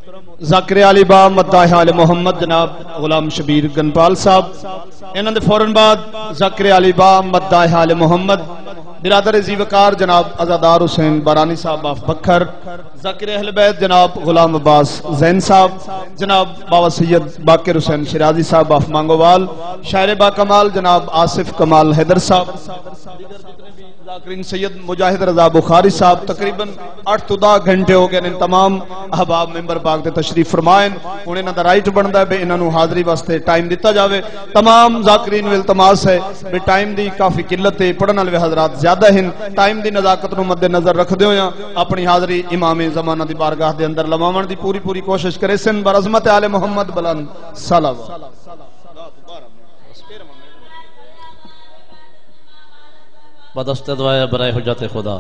ذاکر علی با مداح آل محمد جناب غلام شبیر گنپال صاحب، انہاں دے فوراً بعد ذاکر علی با مداح آل محمد برادر زی وقار جناب عزادار حسین بارانی صاحب باف بکھر، ذاکر اہل بیت جناب غلام عباس زین صاحب، جناب بابا سید باقر حسین شرازی صاحب باف مانگووال، شاعر با کمال جناب آصف کمال حیدر صاحب، ذاکرین سید مجاہد رضا بخاری صاحب، تقریباً 8 تو 10 گھنٹے ہو گئے ان تمام احباب ممبر پاک دے تشریف فرمائیں، ہن انہاں دا رائٹ بندا ہے بے انہاں نو حاضری واسطے ٹائم دتا جاوے۔ تمام ذاکرین و التماس ہے بے ٹائم دی کافی قلت ہے، پڑھن والے حضرات زیادہ ہیں، ٹائم دی نزاکت نو مد نظر رکھدے ہویاں اپنی حاضری امام زمانہ دی بارگاہ دے اندر لواون دی پوری کوشش کرے سن برعظمت آل محمد بلند صلوات۔ بدست دعائے برائے حجت خدا۔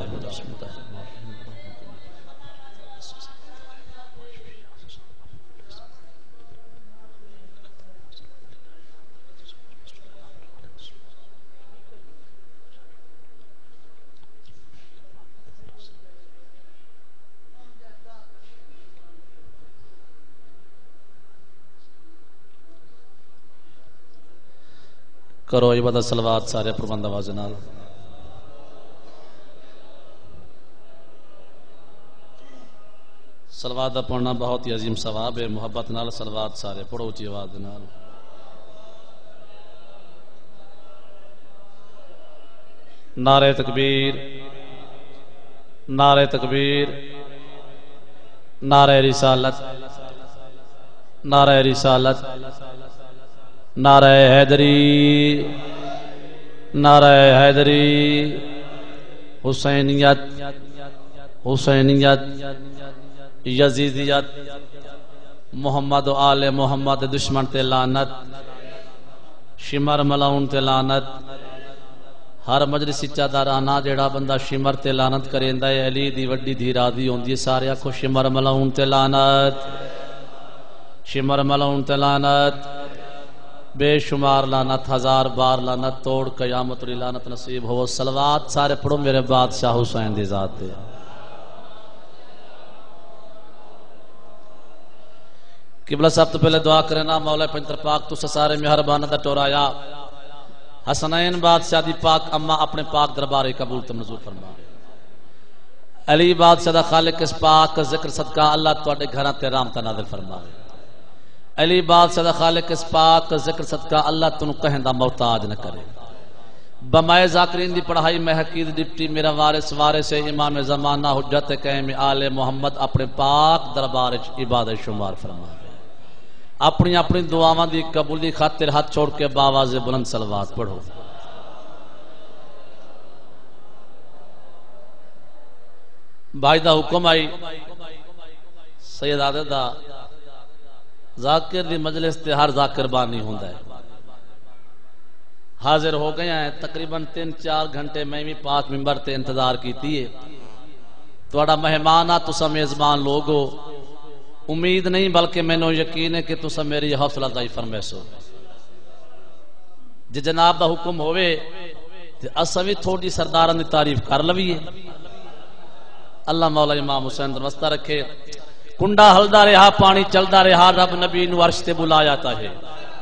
کرو عبادت صلوات سارے پربند آواز نال۔ صلوات دا پڑھنا بہت ہی عظیم ثواب ہے، محبت نال صلوات سارے پڑھو اچھی آواز نال۔ نعرہ تکبیر، نعرہ تکبیر، نعرہ رسالت، نعرہ رسالت، نعرہ حیدری، نعرہ حیدری، حسینیت، حسینیت، یزیدیت، محمد و آل محمد دشمن تے لعنت، شمر ملاؤن تے لعنت۔ ہر مجلس سچا دارانا جیڑا بندہ شمر تے لعنت کریندا ہے علی دی وڈی دھی راضی ہوندی ہے، سارے آکھو شمر ملاؤن تے لعنت، شمر ملاؤن تے لعنت، بے شمار لعنت، 1000 بار لعنت، توڑ قیامت ری لعنت نصیب ہو۔ صلوات سارے پڑھو میرے بادشاہ حسین دی ذات تے۔ قبلہ صاحب تو پہلے دعا کرنا مولا پنجتر پاک تو سارے مہربان دا ٹورایا حسنین بادشاہ دی پاک اما اپنے پاک دربار قبول تے منظور فرما۔ علی بادشاہ دا خالق اس پاک ذکر صدقہ اللہ تواڈے گھراں تے رحمت نازل فرمائے۔ علی بادشاہ دا خالق اس پاک ذکر صدقہ اللہ تنوں کہیں دا محتاج نہ کرے۔ بمائے ذاکرین دی پڑھائی میں حقیق ڈپٹی میرا وارث امام زمانہ حجت قائم آل محمد اپنے پاک دربار عبادت شمار فرمائے۔ اپنی اپنی دعاواں دی قبولی خاطر ہاتھ چھوڑ کے باواز بلند صلوات پڑھو۔ بھائی دا حکم آئی سید عادت دا ذاکر دی مجلس تے ہر ذاکر بانی ہوندا ہے، حاضر ہو گئے ہیں تقریباً 3-4 گھنٹے میں بھی پاک ممبر تے انتظار کیتی ہے۔ تواڈا مہمان آ تسا میزبان لوگو، امید نہیں بلکہ میں نو یقین ہے کہ تسا میری حوصلہ افزائی فرمیسو۔ جے جناب دا حکم ہوئے تے اساں وی تھوڑی سرداراں دی تعریف کر لویے۔ اللہ مولا امام حسین درمستہ رکھے۔ کنڈا ہلدا رہا پانی چلدا رہا رب نبی نو عرش تے بلایا تا ہے۔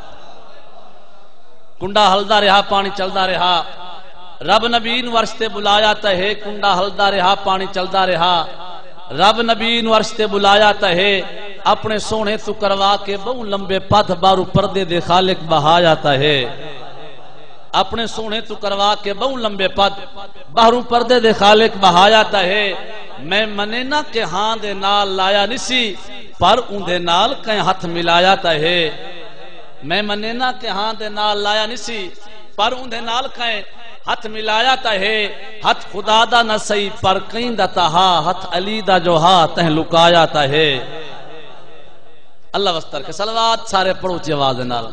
کنڈا ہلدا رہا پانی چلدا رہا رب نبی نو عرش تے بلایا تا ہے۔ کنڈا ہلدا رہا پانی چلدا رہا رب نبی نو عرش تے بلایا تا ہے۔ اپنے سونے تو کروا کے بہو لمبے پتھ بارو پردے دے خالق بہایا تا ہے۔ اپنے سونے تو کروا کے بہو لمبے پتھ بارو پردے دے خالق بہایا تا ہے۔ میں منے نہ کہ ہاں دے نال لایا نسی پر ان دے نال کہیں ہاتھ ملایا تا ہے۔ میں منے نہ کہ ہاں دے نال لایا نسی پر ان دے نال کہیں ہاتھ ملایا تا ہے۔ ہاتھ خدا دا نہ سہی پر کہیں دا تہا ہاتھ علی دا جو ہا تہ لکایا تا ہے۔ اللہ وستر کے صلوات سارے پڑھو چی آواز نال۔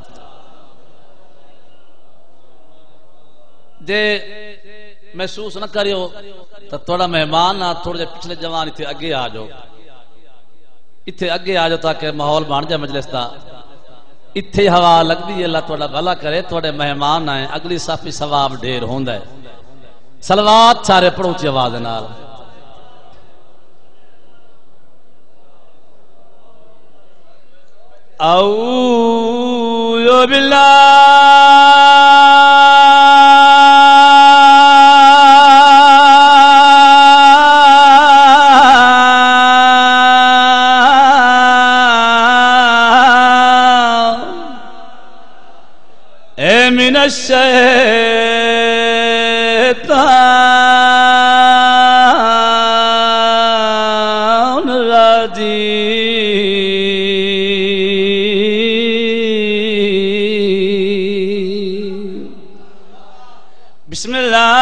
جے محسوس نہ کریو تو تھوڑا مہمان نہ تھوڑے جے پچھلے جوان اتھے اگے آ جاؤ، اتھے اگے آ جاؤ تاکہ ماحول بن جائے مجلس دا۔ اتھے ہوا لگ دی اللہ تھوڑا بھلا کرے، تھوڑے مہمان آئے اگلی صافی ثواب ڈھیر ہوندا ہے۔ صلوات سارے پڑھو چی آواز نال۔ أعوذ بالله من الشيطان الرجيم بسم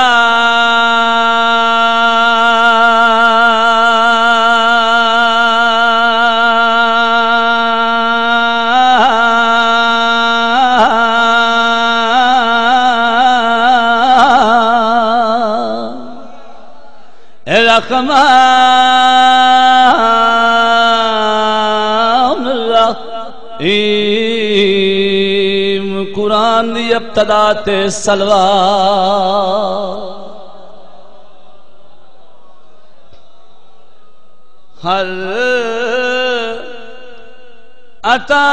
الرحمن الرحیم قرآن دی ابتدا تے صلوات ہر عطا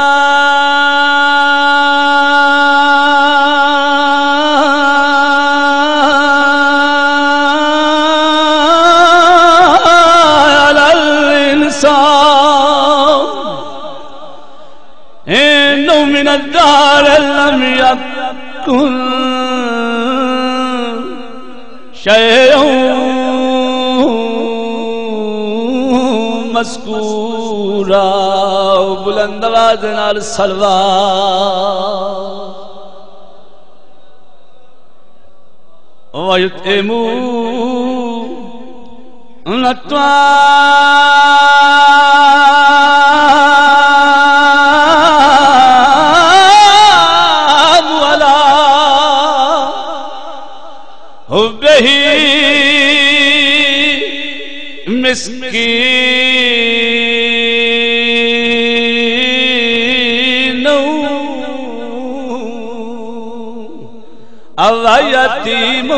من الدار لم يكن شيئا مذكورا بلند آواز نال صلوات ويطعمون مسکین او یتیم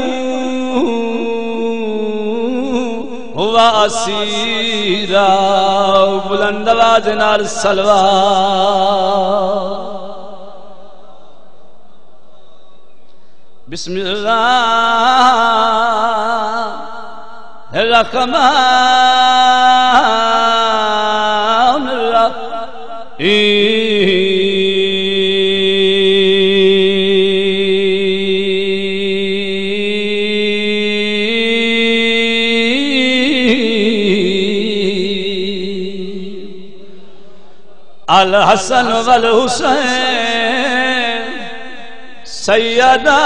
و اسیرا بلند آواز نال صلوات بسم اللہ الرحمن الرحیم الحسن والحسین سیدہ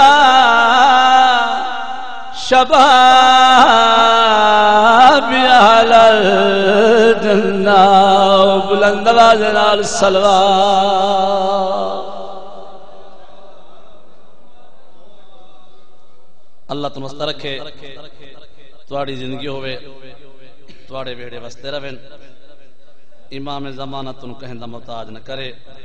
شباب اہل الجنہ بلند آواز نال صلوات اللہ تمہیں رکھے تواڑی زندگی ہوئے تواڑے بیڑے وستے رویں امام زمانہ تن کہیں دا محتاج نہ کرے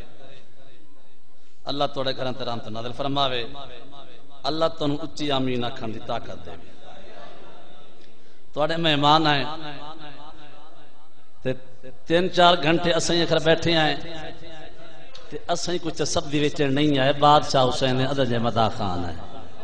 اللہ توڑے گھران تے رحمت نازل فرماوے اللہ تن اچھی آمین آکھن دی طاقت دے توڑے مہمان آئے تے 3-4 گھنٹے اسائیں اکھر بیٹھے آئے تے اسائیں کچھ سب دی ویچے نہیں آئے بادشاہ حسین عدد مدا خان آئے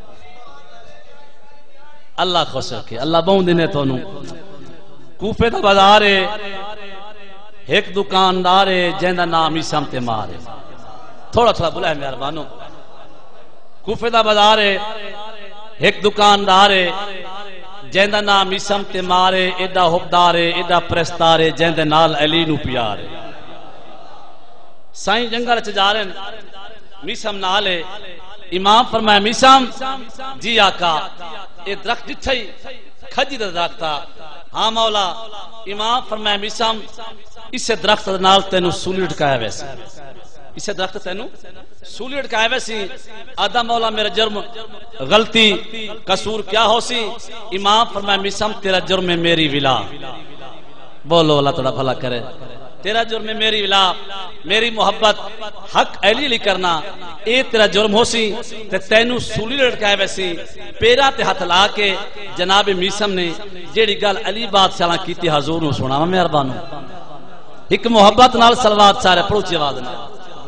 اللہ خوش رکھے اللہ بہن دینے تو نو کوفے دا بازارے ایک دکاندار جہاں نام ہی سمتے مارے تھوڑا تھوڑا بلائے مہربانو کوفے دا بازار ایک دکاندار جہاں نام ہی سمتے مارے ایڈا حبدار ایڈا پرستار جہاں نال علی نو پیارے سائیں جنگل چ جا رہے میسم نالے امام فرمایا میسم جی آقا یہ درخت جتھے کھجی دا درخت تھا ہاں مولا امام فرمایا میسم اسے درخت نال تینو سولی اٹکایا ویسے اسے درخت تینو سولی اٹکایا ویسی آدھا مولا میرا جرم غلطی قصور کیا ہو سی امام فرمایا میسم تیرا جرم ہے میری ولا بولو اللہ تڑا بھلا کرے تیرا جرم ہے میری ولا میری محبت حق علی لی کرنا اے تیرا جرم ہو سی تے تینو سولی لٹکایا ویسی پیرا تے ہاتھ لا کے جناب میسم نے جیڑی گل علی بادشاہ کیتی حضور نو سنا مہربانو ایک محبت نال صلوات سارے پڑھو چی آواز نال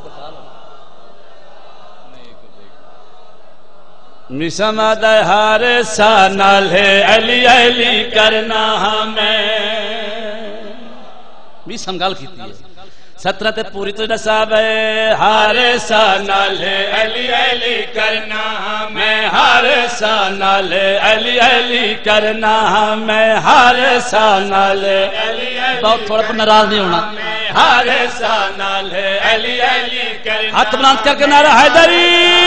میسم آدھا ہر سانال ہے علی علی کرنا ہمیں میسم گال کیتی ہے سترت پوری تو نصاب ہے ہر سانال ہے علی علی کرنا ہمیں ہر سانال ہے علی علی کرنا ہمیں ہر سانال ہے علی علی بہت تھوڑا پر ناراض نہیں ہونا ہر سانال ہے علی علی کرنا ہاتھ بلند کر کے نعرہ حیدری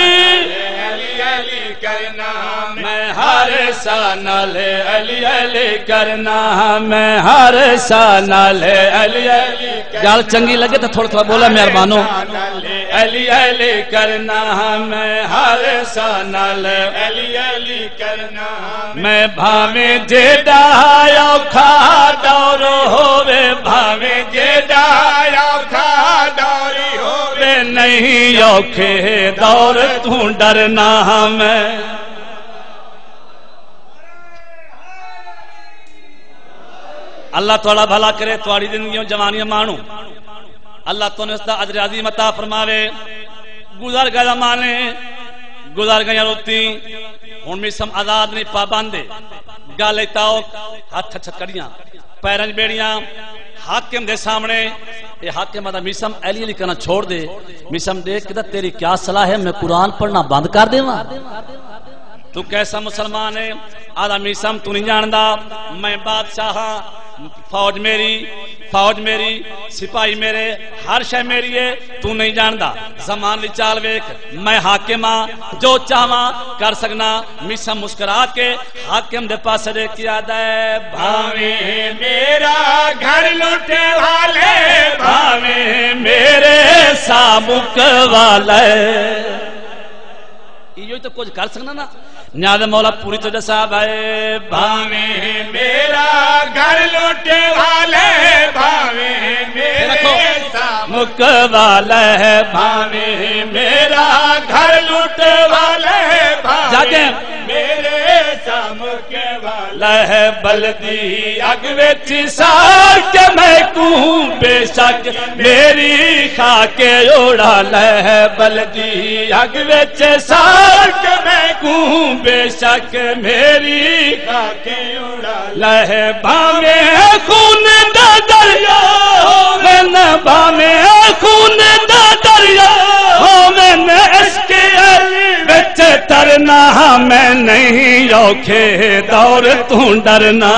کرنا میں ہر سانال علی علی کرنا میں ہر سانال علی علی گال چنگی لگے تو تھوڑا تھوڑا بولا مہربانو علی علی کرنا میں ہر سانال علی علی کرنا میں بھاویں جیڑا اوکھا دور ہووے بھاویں جیڑا اوکھا دور ہووے نہیں اوکھے دور تو ڈرنا ہمیں اللہ توڑا بھلا کرے توڑی زندگیوں جوانیاں مانو اللہ تو نے اس دا اجر عظیم عطا فرماوے گزر گئے زمانے گزر گئے روتی ہن میسم آزاد نہیں پابندے گالے تاؤ ہاتھ چھکڑیاں پیرنج بیڑیاں حاکم دے سامنے یہ حاکم آدھا میسم علی علی کرنا چھوڑ دے میسم دیکھ کہ تیری کیا صلاح ہے میں قرآن پڑھنا بند کر دے وہاں تو کیسا مسلمان ہے آدھا میسم تو نہیں جاندہ میں بادشاہ فوج میری سپاہی میرے ہر شے میری ہے تو نہیں جاندہ زمان لی چال ویک میں حاکم ہاں جو چاہواں کر سکنا میسم مسکرات کے حاکم دے پاس دے کیا دے بھاویں میرا گھر لوٹے والے بھاویں میرے سامک والے یہ تو کچھ کر سکنا نا نیاد مولا پوری تو صاحب ہے بھاویں میرا گھر لوٹے والے بھاویں میرے سامک والا ہے بھاویں میرا گھر لوٹے والے بھاویں میرے سامک والا ہے بلدی اگویچ سار کے میں کہوں بے شک میری خاک اڑالا ہے بلدی اگویچ سار کے میں کہوں بے شک میری خاک اڑالا ہے بھاویں خون دا دریا ہووے نہ بھاویں خون دا دریا ہووے نہ عشق وچ ترنا میں نہیں اوکھے دور تو ڈرنا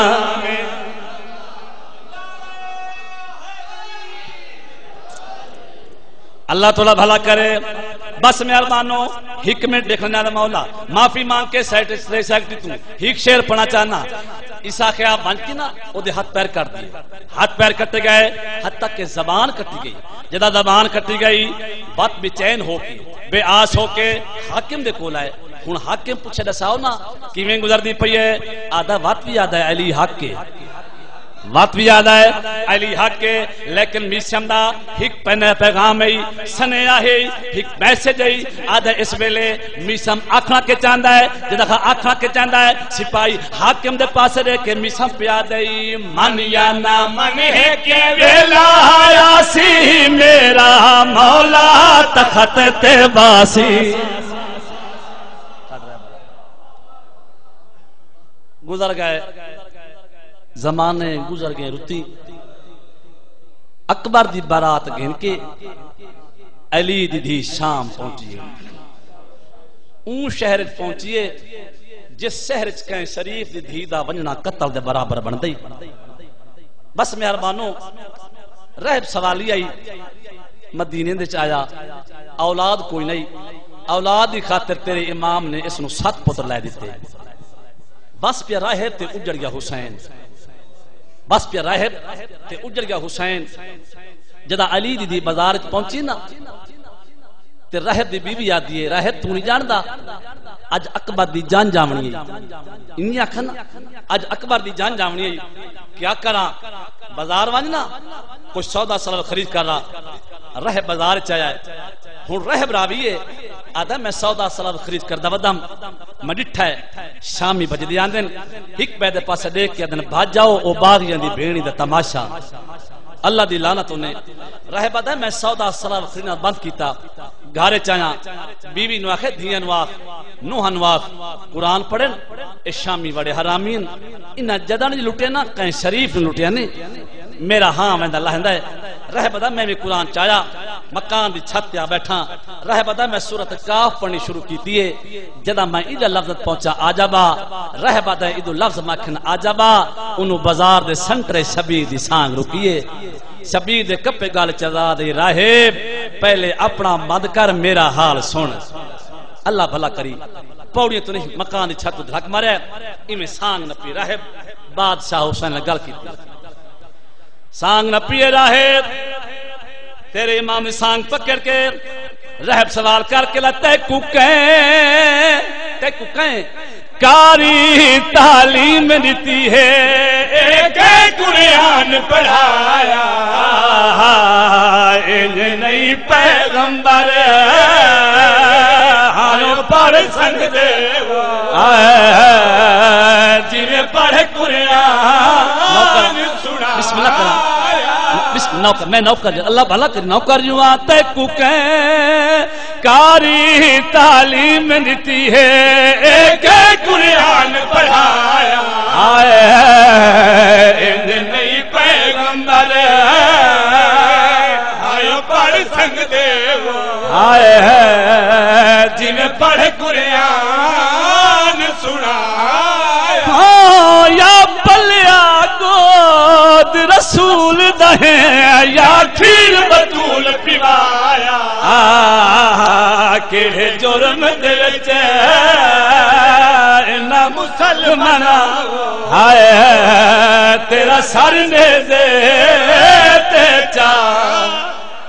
اللہ تعالیٰ بھلا کرے بس مہربانو ایک منٹ دیکھنا جانا مولا معافی مانگ کے سیکٹری تو ایک شعر پڑھنا چاہنا عیسیٰ خیاب بانچ کی نا وہ دے ہاتھ پیر کر دیے ہاتھ پیر کٹے گئے حتیٰ کہ زبان کٹی گئی جدا زبان کٹی گئی بات بے چین ہو کے بے آس ہو کے حاکم دے کول آئے ہن حاکم پوچھے دساؤ نا کیویں گزر دی پئی ہے آدھا وقت بھی یاد ہے علی حق کے وقت بھی یاد ہے علی حق کے لیکن میسم دا ایک پیغام ہے سنے آہے ایک میسج ہے آدھا اس ویلے میسم آکھنا کے چاندہ ہے جدہ آکھنا کے چاندہ ہے سپاہی حاکم دے پاس دے کہ میسم پیا دے من یا نہ من ہے کہ ویلا آسی میرا مولا تخت تے باسی گزر گئے زمانے گزر گئے رتی اکبر دی بارات گھن کے علی دی شام پہنچیے اون شہر پہنچیے جس شہر کہیں شریف دی دھی دا ونجنا قتل دے برابر بن دئی بس مہربانو رہب سوالی آئی مدینے دے چایا اولاد کوئی نہیں اولاد دی خاطر تیرے امام نے اس نو 7 پتر لے دیتے بس پہ راہب تے اجڑ گیا حسین بس پہ راہب تے اجڑ گیا حسین جدا علی دی بازار پہنچی نا تے راہب دی بی بی یاد دیے راہب تو نہیں جاندا اج اکبر دی جان جاونی ہے انہی آکھن اج اکبر دی جان جاونی ہے کیا کراں بازار ونجنا کچھ سودا سلب خرید کر رہا راہب بازار چایا ہے ہن راہب راوی ہے آدھا میں سودا سلب خرید کر دا ودم میں ڈٹھا ہے شامی بج دی آندن ایک بیدے پاس دیکھ کے آدھن بھاج جاؤ او باغیاں دی بھیڑی دا تماشا اللہ دی لعنت نے رہ بدا میں سودا سرا وکھرینا بند کیتا گھارے چایا بیوی نو آخے دھیان واخ نوہن واخ قرآن پڑھن اے شامی وڑے حرامین انہا جدہ نے لٹے نا کہیں شریف نے لٹے نے میرا ہاں ویندہ اللہ ہندہ ہے رہ بدا میں بھی قرآن چایا مکان دی چھت پہ بیٹھا رہ بدا میں سورت کاف پڑھنی شروع کی دیئے جدہ میں ادھا لفظ پہنچا آجابا رہ بدا ادھا لفظ مکھن آجابا انہوں بازار دے سنٹرے شبیر دی سانگ رکیے شبیر دے کپے گال چزا دے راہب پہلے اپنا مد کر میرا حال سن اللہ بھلا کری پوڑی تو نہیں مکان دی چھت دھک مرے ایمیں سانگ نپی راہب بادشاہ حسین نے گل کی سانگ نپی راہب تیرے امام نے سانگ پکڑ کے رہب سوال کر کے لتے کہیں کاری تعلیم دیتی ہے ایک قرآن پڑھایا انہیں نہیں پیغمبر ہاں پڑھ سکتے جنہیں پڑھ قرآن سنا بسم اللہ کرنا نوکر میں نوکر اللہ بھلا کر نوکر جو آتے کو کہیں کاری تعلیم دیتی ہے ایک قرآن پڑھایا آئے انہیں نہیں پیغمبر آئے پڑھ سکتے آئے جنہیں پڑھ قرآن سنا یا پلیا گود رسول دہیں یا کھیر بطول پیوایا کیڑے جرم دل نہ مسلمان آئے تیرا سر نے دیتے چاہ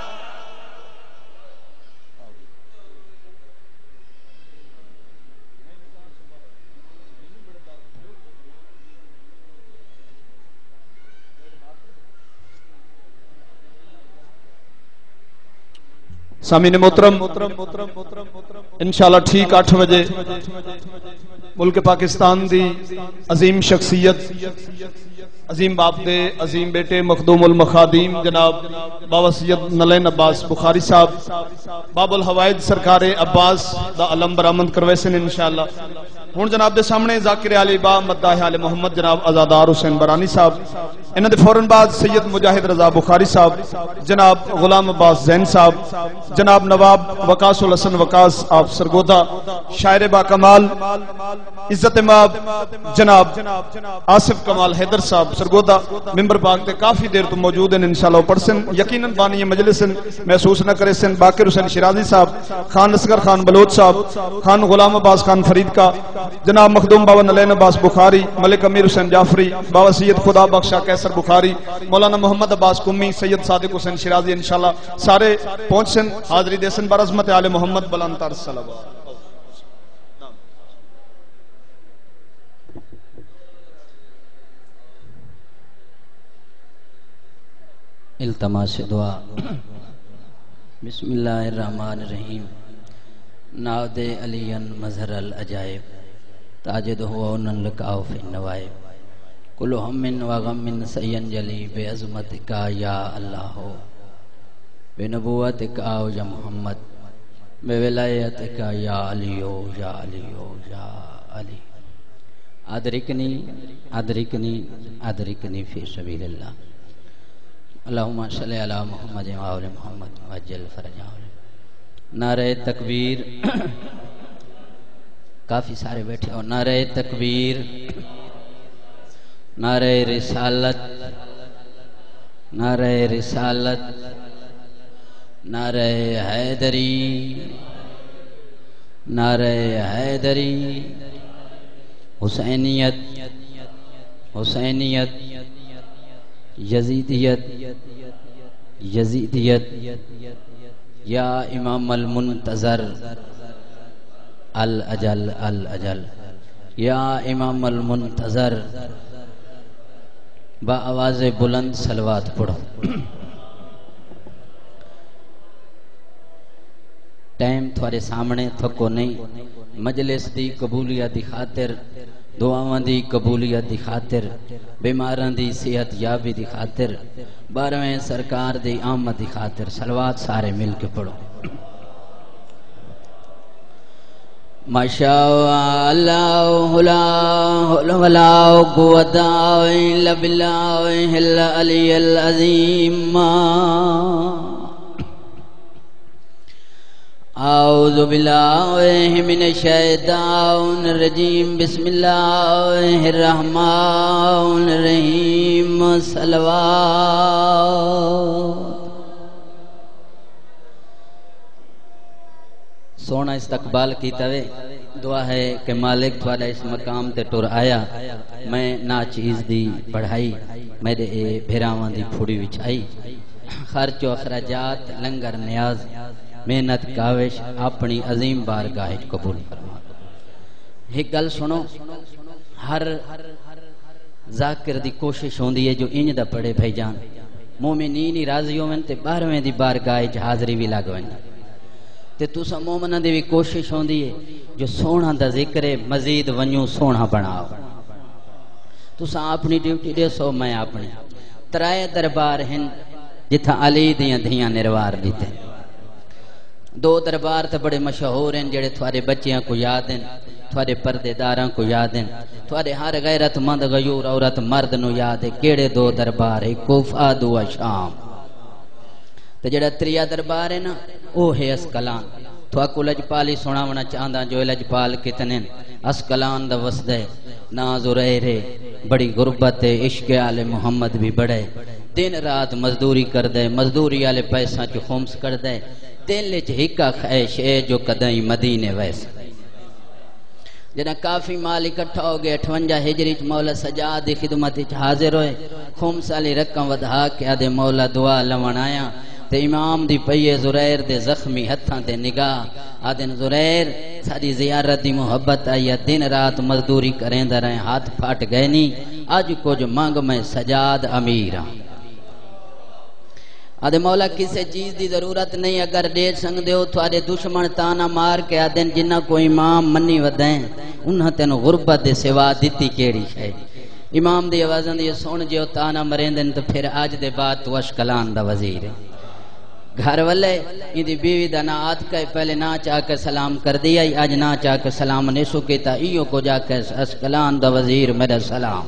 سامعین محترم انشاءاللہ ٹھیک 8 بجے ملک پاکستان دی عظیم شخصیت عظیم باپ دے عظیم بیٹے مخدوم المخادیم جناب بابا سید نلین عباس بخاری صاحب باب الحوائد سرکار عباس دا علم برآمد کروے سن انشاءاللہ ہن جناب دے سامنے ذاکر علی با مداح علی محمد جناب آزادار حسین برانی صاحب انہاں دے فوراً بعد سید مجاہد رضا بخاری صاحب جناب غلام عباس زین صاحب جناب نواب وقاص الحسن وقاص آپ سرگودا شاعر با کمال عزت ماب جناب آصف کمال حیدر صاحب سرگودا ممبر پاک تے کافی دیر تو موجود ہیں انشاءاللہ پڑھ سن یقیناً بانی مجلس محسوس نہ کرے سن باقر حسین شیرازی صاحب خان اصغر خان بلوچ صاحب خان غلام عباس خان فرید کا جناب مخدوم بابا نلین عباس بخاری ملک امیر حسین جعفری بابا سید خدا بخشا کیسر بخاری مولانا محمد عباس کمی سید صادق حسین شیرازی انشاءاللہ سارے پہنچ سن حاضری دے سن برعظمت آل محمد بلانتار صلوات التماس دعا بسم اللہ الرحمن الرحیم ناود علی مظہر العجائب تاجد ہوا انن لکاو فی النوائب کل ہم و غم سین جلی بے عظمتک یا اللہ بے نبوتک یا محمد بے ولایتک یا علیو یا علیو یا علی ادرکنی ادرکنی ادرکنی فی سبیل اللہ اللہم صلی علی محمد و آل محمد وجل فرجہ نعرہ تکبیر کافی سارے بیٹھے ہو نعرہ تکبیر نعرہ رسالت نعرہ رسالت نعرہ حیدری نعرہ حیدری حسینیت حسینیت یزیدیت یزیدیت یا امام المنتظر الاجل الاجل یا امام المنتظر با آواز بلند صلوات پڑھو ٹائم تھوڑے سامنے تھکو نہیں مجلس دی قبولیت دی خاطر دعاواں دی قبولیت دی خاطر بیماراں دی صحت یابی دی خاطر 12ویں سرکار دی آمد دی خاطر صلوات سارے مل کے پڑھو ماشاء اللہ لا حول ولا قوت الا باللہ العلی العظیم اعوذ باللہ من الشیطان الرجیم بسم اللہ الرحمن الرحیم صلوات سونا استقبال کی توے دعا ہے کہ مالک تھوڑا اس مقام تے ٹر آیا میں نا چیز دی پڑھائی میرے بھیراواں دی پھوڑی وچھائی خرچ و اخراجات لنگر نیاز محنت کاوش اپنی عظیم بارگاہ قبول فرما ایک گل سنو ہر ذاکر دی کوشش ہوندی ہے جو انج دا پڑھے بھائی جان مومنین ہی راضی ہوون تے 12ویں دی بارگاہ وچ حاضری بھی لگویں تے تسا مومناں دی بھی کوشش ہوندی ہے جو سونا دا ذکر ہے مزید ونجو سونا بناؤ تسا اپنی ڈیوٹی دے سو میں اپنی ترائے دربار ہیں جتھا علی دیاں دھیاں نروار دیتے 2 دربار تے بڑے مشہور ہیں جڑے تھوڑے بچیاں کو یاد ہیں تھوڑے پردے داراں کو یاد ہیں تھوڑے ہر غیرت مند غیور عورت مرد نو یاد ہے کیڑے 2 دربار ہے کوفہ دو شام تے جڑا 3 دربار ہے نا او ہے اسکلان تو اکو لجپالی سناونا چاہندہ جو لجپال کتنے اسکلان دا وسدے ناز و رہے بڑی غربت عشق آل محمد بھی بڑھے دن رات مزدوری کر دے مزدوری آلے پیسہ چو خمس کر دے دل لچ ہکا خیش ہے جو قدائی مدینے ویسے جنہ کافی مال اکٹھا ہو گئے 58 ہجری مولا سجاد دی خدمت حاضر ہوئے خمس آلی رقم ودھا کے آدھے مولا دعا لون آیا تے امام دی پئیے زریر دے زخمی ہتھاں تے نگاہ آدن زریر ساری زیارت دی محبت آئی دن رات مزدوری کریں در رہے ہاتھ پھاٹ گئے نہیں آج کچھ مانگ میں سجاد امیر ہاں آدھے مولا کسے چیز دی ضرورت نہیں اگر ڈیڑھ سنگ دیو تھوڑے دشمن تانا مار کے آدن جنہ کو امام منی ودائیں انہاں تین غربت دے سوا دیتی کیڑی ہے امام دی آوازن دی سون جیو تانا مریندن تو پھر آج دے بعد تو اشکلان دا وزیر ہے گھر والے اندی بیوی دا نا آت کے پہلے نا چاہ کے سلام کر دیا آج نا چاہ کے سلام نیسو کیتا ایو کو جا کے اسکلان دا وزیر میرا سلام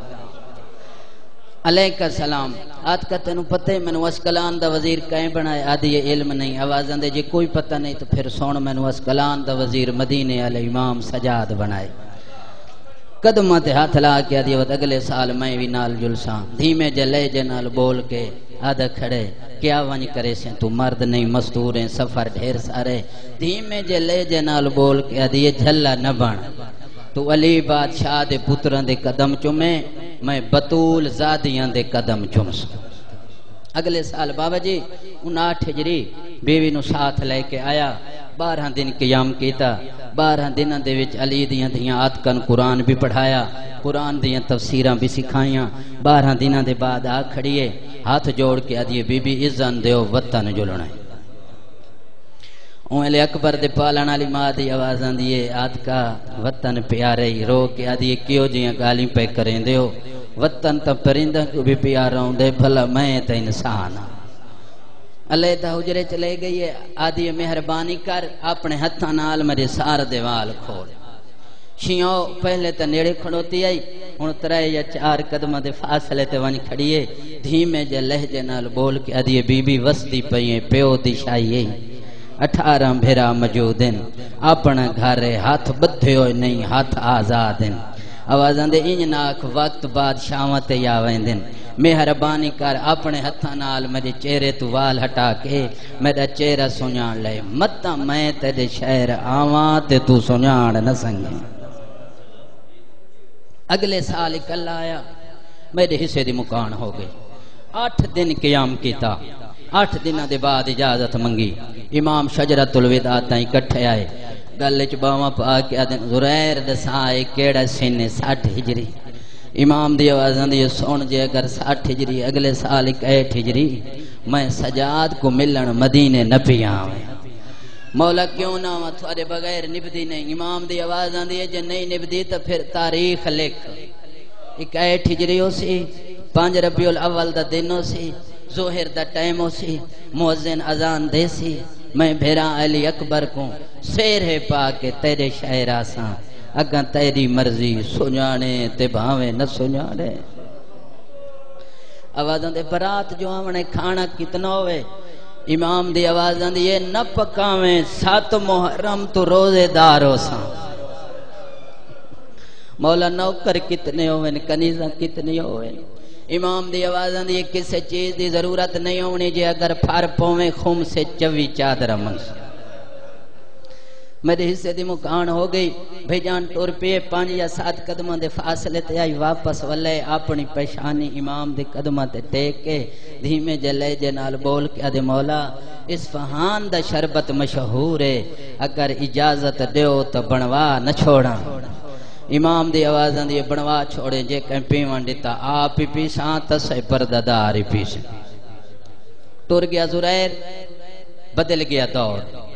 علیکہ السلام آت کا تینو پتہ میں نو اسکلان دا وزیر کہیں بنائے آدھی یہ علم نہیں آوازن دے جے کوئی پتہ نہیں تو پھر سون میں نو اسکلان دا وزیر مدینے علیہ امام سجاد بنائے قدمات ہاتھ لا کے آدھی وقت اگلے سال میں بھی نال جلساں دھیمے جلے جے نال بول کے آدھا کھڑے کیا ونج کرے سے تو مرد نہیں مستور ہیں سفر ڈھیر سارے دھیمے جلے جے نال بول کے آدھی یہ جھلا نہ بن تو علی بادشاہ دے پتران دے قدم چمے میں بطول زادیاں دے قدم چمس اگلے سال بابا جی 59 ہجری بیوی نو ساتھ لے کے آیا 12 دن قیام کیتا 12 دنوں دے وچ علی دیاں دیاں آتکن قرآن بھی پڑھایا قرآن دیاں تفسیراں بھی سکھائیاں 12 دنوں دے بعد آ کھڑیے ہاتھ جوڑ کے آدھیے بی بی عزن دیو وطن جلنا ہے اونلے اکبر دے پالنا لی ماں دی آوازاں دیئے آت کا وطن پیارے ہی رو کے آدھیے کیوں جیاں گالی پہ کریں دیو وطن تا پرندہ کو بھی پیارا ہوں دے بھلا میں تا انسان اللہ تا حجرے چلے گئی ہے آدھیے مہربانی کر اپنے ہتھاں نال میرے سار دیوال کھول شیعوں پہلے تا نیڑے کھڑوتی آئی ہن 3 یا 4 قدمہ دے فاصلے تے ونج کھڑیے دھیمے جے لہجے نال بول کے آدھیے بی بی وسدی پئیے پیو دی شائیے 18 بھیرا موجودن اپنا گھرے ہاتھ بدھے ہوئے نہیں ہاتھ آزادن آوازاں دے انجناک وقت بعد شامت یا ویندن مہربانی کر اپنے ہتھاں نال میرے چہرے تو وال ہٹا کے میرا چہرہ سنیان لے متا میں تیرے شہر آواں تے تو سنیان نہ سنگے اگلے سال کل آیا میرے حصے دی مکان ہو گئے 8 دن قیام کیتا 8 دنوں دے بعد اجازت منگی امام شجرۃ الوداع تائیں کٹھے آئے گل وچ باواں پا کے آدن زریر دسائے کیڑا سن 60 ہجری امام دی آوازاں دی سن جے اگر 60 ہجری اگلے سال 61 ہجری میں سجاد کو ملن مدینے نہ پیا مولا کیوں نہ ہوا تھوڑے بغیر نبدی نہیں امام دی آواز آن دی جے نہیں نبدی تو پھر تاریخ لکھ 61 ہجری ہو سی 5 ربیع الاول دا دن ہو سی ظہر دا ٹائم ہو سی مؤذن اذان دے سی میں بھیرا علی اکبر کو سیر ہے پا کے تیرے شہر آساں اگاں تیری مرضی سنجانے تے بھاویں نہ سنجانے آوازاں دے برات جو آونے کھانا کتنا ہوئے امام دی آوازاں دی یہ نہ پکاویں 7 محرم تو روزے دار ہو ساں مولا نوکر کتنے ہوئے کنیزاں کتنی ہوئے امام دی آوازاں دی کسی چیز دی ضرورت نہیں ہونی جے اگر پھر پویں خم سے 24 چادر منگ میرے حصے دی مکان ہو گئی بھئی جان ٹور پہ 5 یا 7 قدموں دے فاصلے تے آئی واپس ولے اپنی پیشانی امام دے قدموں تے ٹیک کے دھیمے جلے جے نال بول کے آدھے مولا اصفہان دا شربت مشہور ہے اگر اجازت دیو تو بنوا نہ چھوڑا امام دی آوازاں دی بنوا چھوڑے جے کہیں پیوان دیتا آپ ہی پیساں تسے پرددار ہی پیساں ٹور گیا زریر بدل گیا دور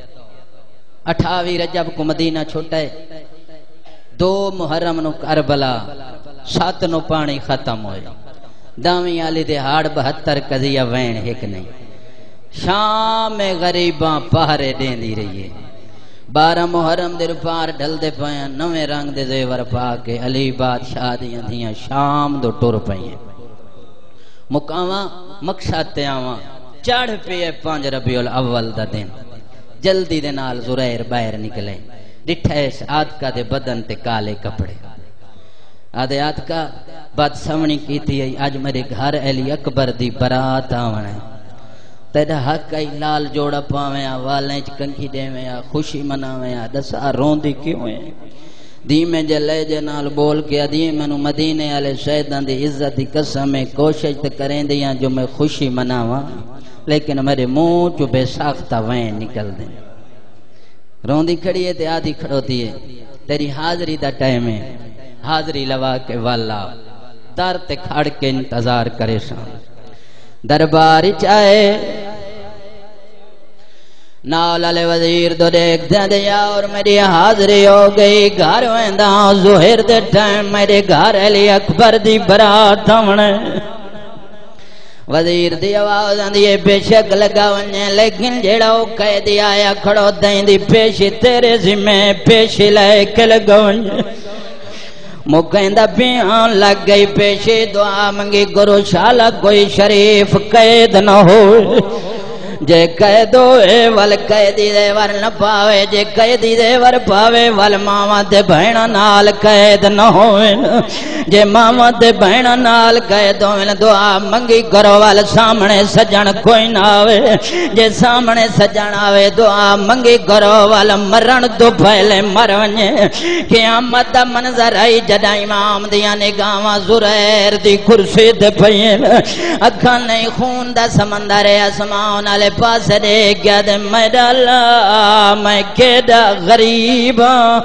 28 رجب کو مدینہ چھوٹے 2 محرم نو کربلا 7 نو پانی ختم ہوئے دامی آلی دے ہاڑ 72 قضیہ وین ایک نہیں شام غریباں پہرے دین دی رہی ہے 12 محرم دے پار ڈھل دے پائیں 9 رنگ دے زیور پا کے علی بادشاہ دیاں دیاں شام دو ٹور پائیں مقاماں مقصد تے آواں چڑھ پہ 5 ربیع الاول دا دن جلدی دے نال زریر باہر نکلے ڈٹھیس آدکا دے بدن تے کالے کپڑے آدھے آدکا بات سمنی کی تھی آج میرے گھر علی اکبر دی برات آونے تیرا حق آئی لال جوڑا پاویں والیں چکنکی دے میں خوشی مناویں دسا روندی کیوں ہیں دیمیں جلے جنال بول کے دی منو مدینے والے شہیداں دی عزت دی قسم میں کوشش تے کریں دیاں جو میں خوشی مناواں لیکن میرے منہ چو بے ساختہ وین نکل دیں روندی کھڑی ہے تے آدھی کھڑوتی ہے تیری حاضری دا ٹائم ہے حاضری لوا کے والا در تے کھڑ کے انتظار کرے شام دربار چاہے ناول وزیر دو دیکھ دیا اور میری حاضری ہو گئی گھر ویندہ ظہر دے ٹائم میرے گھر علی اکبر دی برات ہونے وزیر دی آواز آندی بے شک لگا ونجے لیکن جیڑا او قیدی آیا کھڑو دیں دی پیشی تیرے ذمہ پیشی لے کے لگا ونجے مکیندہ بیان لگ گئی پیشی دعا منگی گرو شالا کوئی شریف قید نہ ہو جے قید ہوئے ول قیدی دے ور نہ پاوے جے قیدی دے ور پاوے ول ماما دے بہنا نال قید نہ ہوئے جے ماما دے بہنا نال قید ہوئے دعا منگی کرو ول سامنے سجن کوئی نہ آوے جے سامنے سجن آوے دعا منگی کرو ول مرن تو پہلے مر ونجے قیامت دا منظر آئی جدا امام دیا نگاواں زریر دی کرسی دے پئیں اکھاں نہیں خون دا سمندر اسمان والے پاس دے گیا دے میرا اللہ میں کیڑا غریب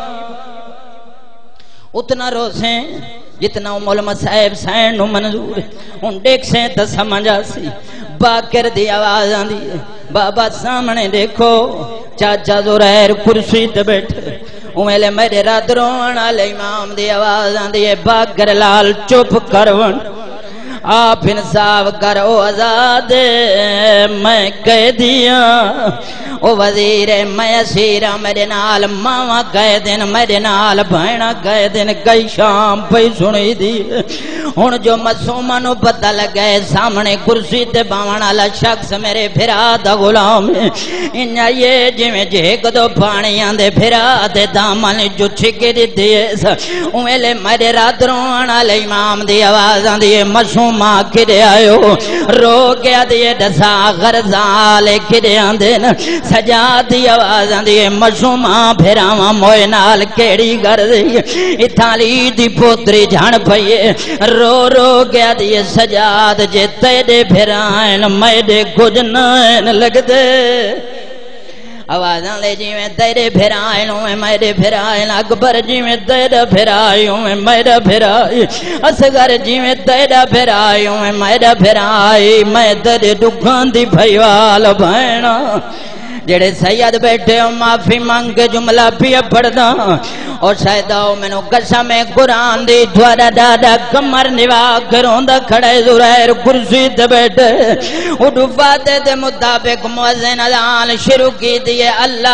اتنا روسیں جتنا مولما صاحب سین نو منظور ان دیکھ سے تو سمجھا سی باکر دی آواز آندی بابا سامنے دیکھو چاچا زریر کرسی تے بیٹھے اویلے میرے رات روان والے امام دی آواز آندی باکر لال چپ کرون آپ انصاف کرو آزاد میں قیدیاں او وزیر میں اسیرہ میرے نال ماما قیدن میرے نال بھائنا قیدن کئی شام پہ سنی دی ہن جو معصومہ نو پتہ لگے سامنے کرسی تے باون والا شخص میرے پھرا دا غلام انہاں یہ جویں جھیک دو پانیاں دے پھرا دے دامن جو چھکے دی اویلے میرے رات روان والے امام دی آواز آندی معصوم ماں کھڑے آئیو رو گیا دیئے ڈسا غرزان لے کھڑے آندین سجا دی آوازان دیئے مشوماں پھراواں موئے نال کیڑی گردی اتھالی دی پوتری جھان پئیے رو رو گیا دیئے سجاد جے تیڑے پھرائن میڈے کچھ نائن لگ دے آوازاں لے جی میں تیرے پھرائن ہوئے میرے پھرائن اکبر جی میں تیرے پھرائی ہوئے میرے پھرائی اصغر جی میں تیرے پھرائی ہوئے میرے پھرائی میں تیرے دکھان دی بھائیوال بھائنا جڑے سید بیٹھے ہو معافی مانگ کے جملہ پیا پڑھدا اور شاید آؤ میں نو قسم قرآن دی دوارا دادا کمر نوا کروں دا کھڑے زرائر کرسی تے بیٹھے اٹھو فاتح دے مطابق مؤذن اذان شروع کی دیئے اللہ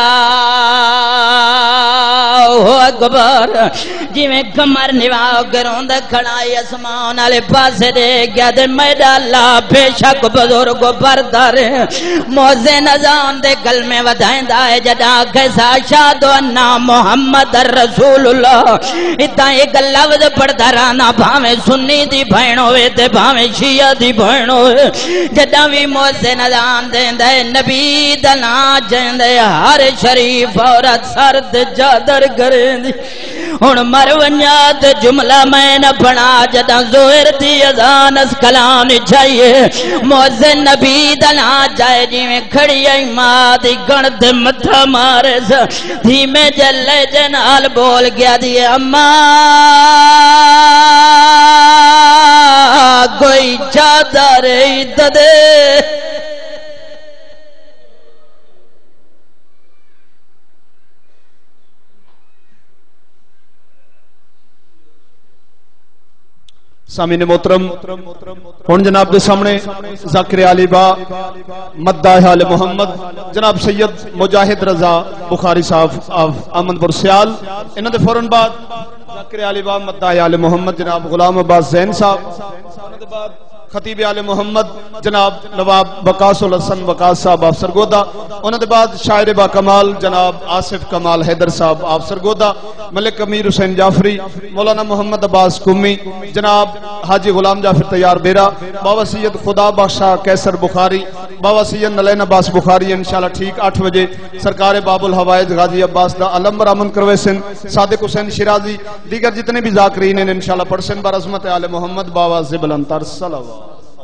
اکبر جی میں کمر نوا کروں دا کھڑا اسمان والے پاسے دے گیا دے میڈا اللہ بے شک بزرگ بردار مؤذن اذان دے گل میں ودائیں دائے جدا کیسا شادو انا محمد رسول اللہ اتنا ایک لفظ پڑھتا رہنا بھاویں سنی دی بھائن ہوئے تے بھاویں شیعہ دی بھائن ہوئے جدا بھی مؤذن اذان دیں دے نبی دنا جن دے ہر شریف عورت سرد جادر کریں دی ہن مرونیات جملہ میں نہ پڑھا جدا زہر دی اذان اس کلام چاہیے مؤذن نبی دنا جائے جی میں کھڑی آئی ماں دی گھنڈ متھا مارے سا دھیمے جلے جنال بول گیا دی اماں کوئی چادر دے سامعین محترم ہن جناب دے سامنے ذاکر علی با مداح آل محمد جناب سید مجاہد رضا بخاری صاحب احمد پور سیال انہاں دے فوراً بعد ذاکر علی با مداح آل محمد جناب غلام عباس زین صاحب انہاں دے بعد خطیب آل محمد جناب نواب وقاص الحسن وقاص صاحب آپ سرگودا انہوں نے بعد شاعر با کمال جناب آصف کمال حیدر صاحب آپ سرگودا ملک امیر حسین جعفری مولانا محمد عباس کمی جناب حاجی غلام جعفر تیار بیرا بابا سید خدا بخشا کیسر بخاری بابا سید نلین عباس بخاری انشاءاللہ ٹھیک 8 بجے سرکار باب الحوائج غازی عباس دا علم برامن کروے سن صادق حسین شیرازی دیگر جتنے بھی ذاکرین ہیں انشاءاللہ پڑھ سن بر عظمت آل محمد بابا زبل انتر صلوات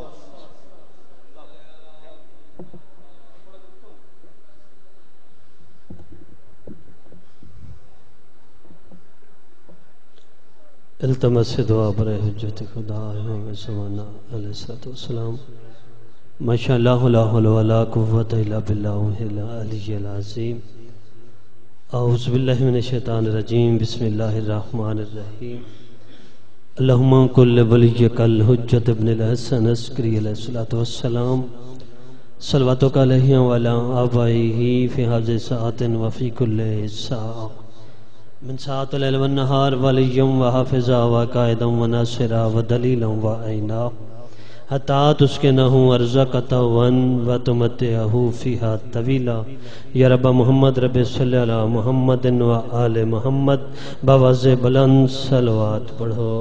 التمس دعا برائے حجت خدا امام زمانہ علیہ السلام ماشاء اللہ لا حول ولا قوت الا باللہ العلی العظیم اعوذ باللہ من الشیطان الرجیم بسم اللہ الرحمن الرحیم اللہم کل ولیک الحجت ابن الحسن عسکری علیہ السلام صلواتک علیہ وعلا آبائیہ فی حاضر ساعت وفی کل ساعت من ساعت اللیل والنہار ولیم وحافظا وقائدا وناصرا ودلیلا وعینا حتی تسکنہو ارزقتا وتمتعہو فیہا طویلا یا رب محمد رب صلی اللہ محمد وآل محمد بواز بلند صلوات پڑھو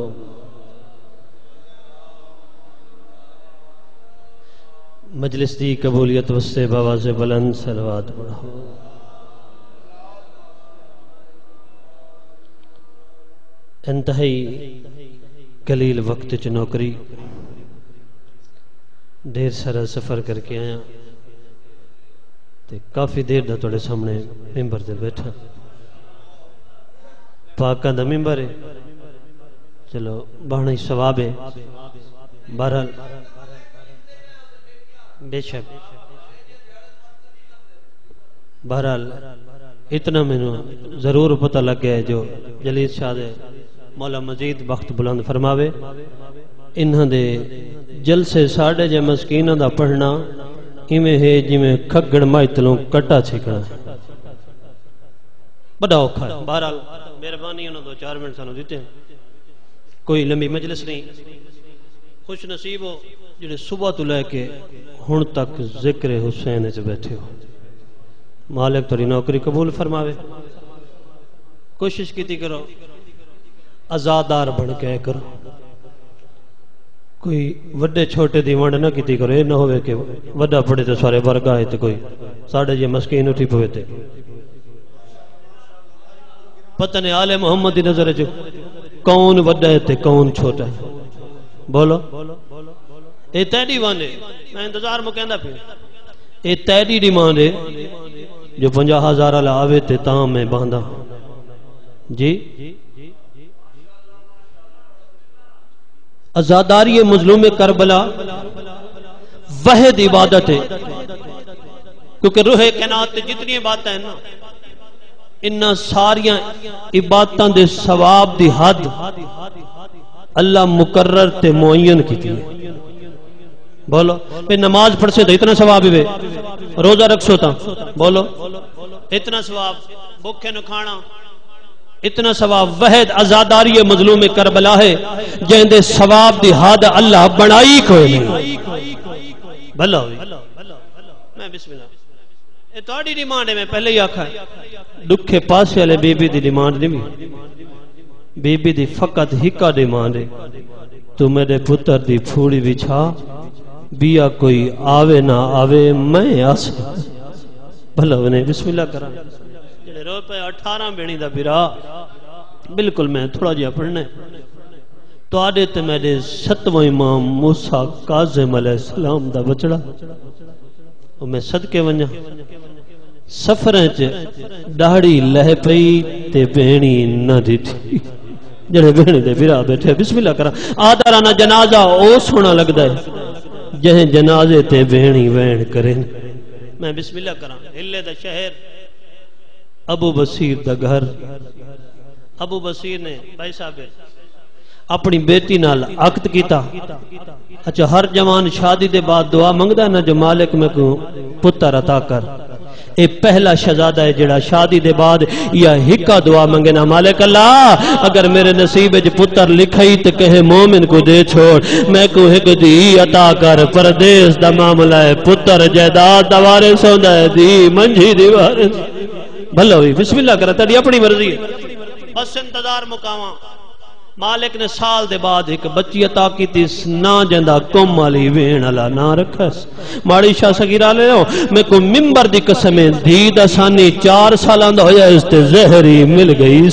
مجلس دی قبولیت وستے بواز بلند صلوات پڑھو انتہائی قلیل وقت چ نوکری دیر سارا سفر کر کے آیا تے کافی دیر دا توڑے سامنے ممبر دے بیٹھا پاکاں دا ممبر ہے چلو بہنا ہی ثواب ہے بہرحال بے شک بہرحال اتنا میں ضرور پتہ لگ گیا ہے جو جلیل شاہ دے مولا مزید بخت بلند فرماوے انہاں دے جلسے ساڑھے جے مسکینہ دا پڑھنا ایمیں ہے جی میں کھگڑ مائتلوں کٹا چھکڑا ہے بڑا اوکھا ہے بہرحال مہربانی انہوں 2-4 منٹ سانو دیتے ہیں کوئی لمبی مجلس نہیں خوش نصیب ہو جنہیں صبح تو لے کے ہن تک ذکر حسین سے بیٹھے ہو مالک توری نوکری قبول فرماوے کوشش کیتی کرو آزادار بن کے کرو کوئی وڈے چھوٹے دی ونڈ نہ کیتی کرو یہ نہ ہوئے کہ وڈا پڑے تو سارے ورگا ہے تو کوئی ساڑھے جے مسکین اٹھی پوے تے پتہ نہیں آل محمد دی نظر جو کون وڈا ہے تے کون چھوٹا ہے بولو اے تیڑی وانے میں انتظار مکیندہ پھر اے تیڑی ڈیمانڈ ہے جو 50,000 اللہ آوے تے تاں میں باندھا جی ازاداری مظلوم کربلا وحد عبادت ہے کیونکہ روح کائنات جتنی باتیں ہیں نا انہاں ساریاں عبادتاں دے ثواب دی حد اللہ مقرر تے معین کی تھی. بولو پہ نماز پڑھ سے تو اتنا ثواب ہے، روزہ رکھ سو تا بولو اتنا ثواب، بھوکے نہ کھانا اتنا ثواب. وحید عزاداری مظلوم کربلا ہے جہاں دے ثواب دی حد اللہ بنائی کوئی نہیں. بھلا ہوئی میں بسم اللہ یہ تھوڑی ڈیمانڈ ہے، میں پہلے ہی آکھا ہے دکھے پاسے والے بی بی دی ڈیمانڈ نہیں، بی بی دی فقط ہکا ڈیمانڈ ہے تو میرے پتر دی پھوڑی بچھا بیا کوئی آوے نہ آوے میں آسا. بھلا انہیں بسم اللہ کرا جڑے رو پہ 18 بینی دا برا بالکل میں تھوڑا جہا پڑھنا ہے تو آدھے تے میرے 7واں امام موسیٰ کاظم علیہ السلام دا بچڑا اور میں صدقے ونجا سفریں چے ڈاڑی لہ پئی تے بینی نہ دیتی جڑے بینی دے برا بیٹھے بسم اللہ کرا آدھا رانا جنازہ او سونا لگ دائے جہاں جنازے تے بینی وین کریں. میں بسم اللہ کرا ہلے دا شہر ابو بصیر دا گھر. ابو بصیر نے بھائی صاحب اپنی بیٹی نال عقد کیتا. اچھا ہر جوان شادی دے بعد دعا منگدا نا جو مالک میں کو پتر عطا کر. اے پہلا شہزادہ ہے جڑا شادی دے بعد یا ہکا دعا منگے نا مالک اللہ اگر میرے نصیب وچ پتر لکھئی تے کہے مومن کو دے چھوڑ میں کو ایک دی عطا کر. پردیس دا معاملہ ہے پتر جائیداد دا وارث ہوندا ہے دی منجھی دی وارث. بھلا ہوئی بسم اللہ کرا تیری اپنی مرضی ہے بس انتظار مکاواں. مالک نے سال دے بعد ایک بچی عطا کی تھی نا جندہ کم والی وین اللہ نہ رکھس. ماڑی شاہ سگیرہ لے لو میں کو ممبر دی قسمیں دید آسانی 4 سالان دا ہویا اس تے زہری مل گئی.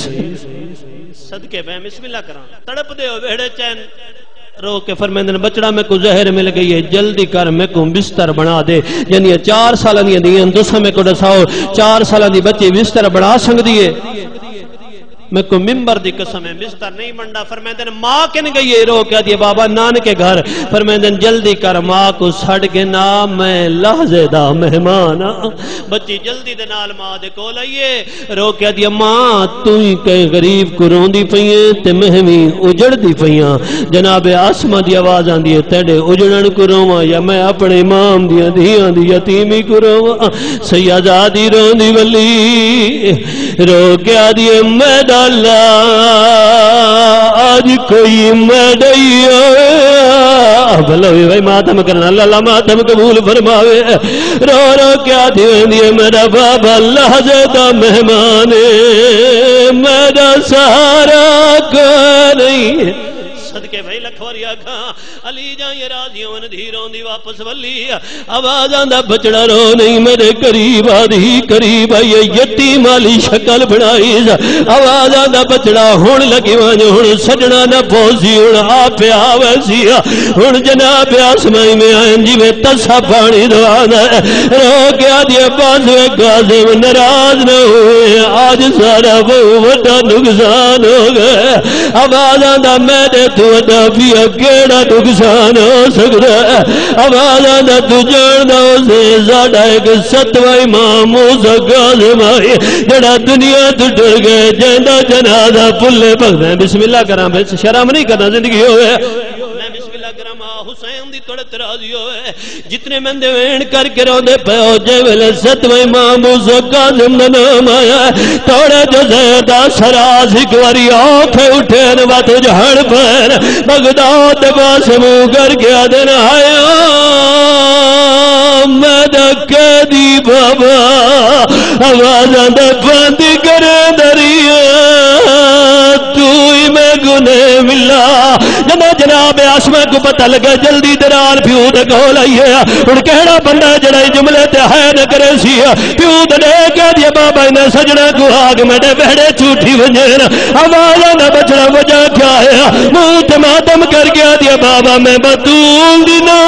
صدقے میں بسم اللہ کران تڑپ دے ہو بیڑے چین رو کے فرمیندن بچڑا میں کو زہر مل گئی ہے جلدی کر میں کو بستر بنا دے. یعنی 4 سالان دی دیئے دوسرا میں کو ڈساؤ 4 سالان دی بچی بستر بنا سنگ دیئے. میں کو ممبر دی قسم ہے بستر نہیں منڈا. فرمیندن ماں کن گئی ہے رو کہا دیئے بابا نان کے گھر. فرمیندن جلدی کر ماں کو سڑ کے نا میں لحظے دا مہمان. بچی جلدی دے نال ماں دے کول آئیے رو کہا دیئے ماں تو ہی کئی غریب کو رون دی پئیے تے مہمی اجڑ دی پئیاں. جناب آسمہ دی آواز آن دیئے تیڑے اجڑن کو رواں یا میں اپنے امام دیاں دیاں دی یتیمی کو رواں. سیادہ رون دی ولی رو کہا دیئے میں اللہ آج کوئی میڈیا بھلا بھی بھائی ماتم کرنا اللہ ماتم قبول فرماوے. رو رو کیا دیئے میرا بابا لحظے دا مہمان میرا سہارا کو نہیں. صدقے بھائی لکھوری آکھاں علی جائیں یہ راضیوں دھیروں دی واپس ولی آواز آندہ بچڑا رو نہیں میرے قریب آدھی قریب آئی یتیم والی شکل بنائی. آواز آندہ بچڑا ہون لگی وانجو ہون سجنا نہ پوسی ہون آپ آویسی ہون جناب آسمائی میں آئیں جی میں تسا پانی دوانا رو کیا دیا بازوے قاسم نراز نہ ہوئے آج سارا وہ وڈا نقصان ہو گئے. آواز آندہ میں دے تو ادا پیا کیڑا نقصان ہو سکتا ہے. آواز آدھا تو جاندہ اسے زیادہ ایک 7واں امام موسیٰ کاظم آئی جڑا دنیا تو ڈر گئے جہندہ جنازہ پلے پک دیں. بسم اللہ کرام شرم نہیں کرنا زندگی ہوئے. میں بسم اللہ کرام حسین دی توڑے ترازی ہوئے جتنے مندے وین کر کے رو دے پہ ہو جے ویلے 7واں امام موسیٰ کاظم دا نام آیا توڑے جو زیدہ سراز ایک واری آنکھیں اٹھین بات جہڑ پر بغداد باسمو کر گیا دن آیا میں دکھے دی بابا آوازاں دے باندی کرے دریا تو ہی میں گنے ملا. جناب آسمہ کو پتہ لگا جلدی درال پیو دے کول آئیے ان کہنا بندہ جڑے جملے تے ہے نہ کرے سی پیو دے کہہ دیا بابا انہیں سجنہ کو آگ میڈے بہڑے چھوٹی ونجین آوازاں نہ بچڑا وجہ کیا ہے منہ تے ماتم کر گیا دیا بابا میں بطول دینا